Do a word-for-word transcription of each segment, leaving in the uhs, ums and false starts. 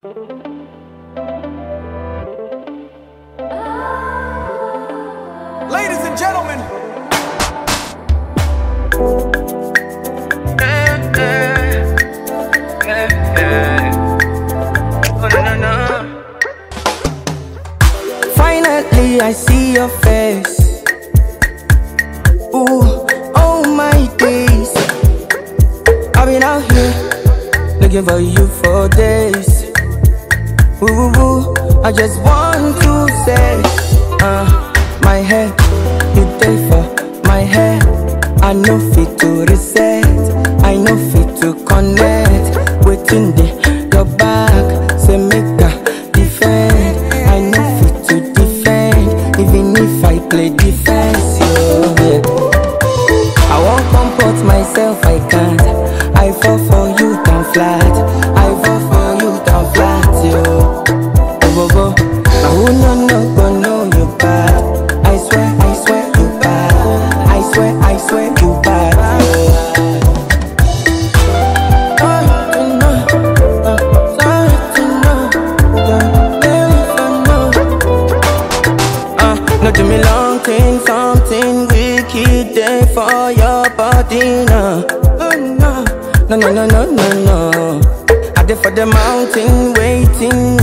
Ladies and gentlemen, Yeah, yeah, yeah, yeah. Oh, no, no, no. Finally, I see your face. Ooh, oh my days. I've been out here looking for you for days. Ooh, ooh, ooh. I just want to say, uh, my head, you there for my head. I know fit to reset, I know fit to connect. Wetin dey your back, say make I defend. I know fit to defend, even if I play defense. Yo, yeah. I won't comport myself, I can't. I fall for you down flat, I fall for you down flat, yo. Go, go, go. Now who no no go know you bad. I swear, I swear you bad. I swear, I swear you bad. No do me long thing, something wicked there for your body now. Oh no, no no no no no no. I did for the mountain waiting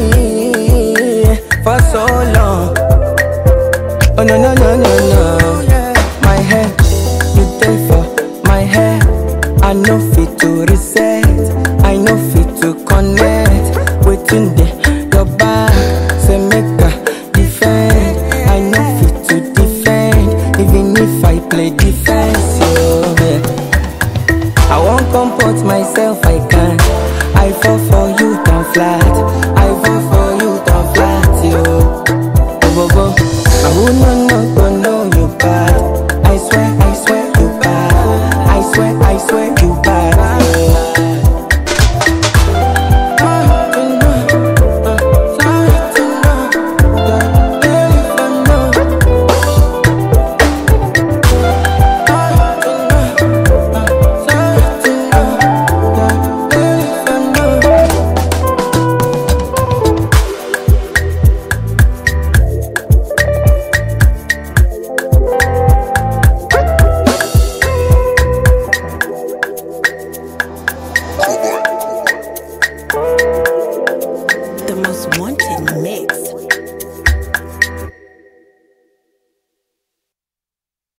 for so long. Oh no no no no no. My head, you there for my head. I know fit to reset, I know fit to connect. Waiting there, your back.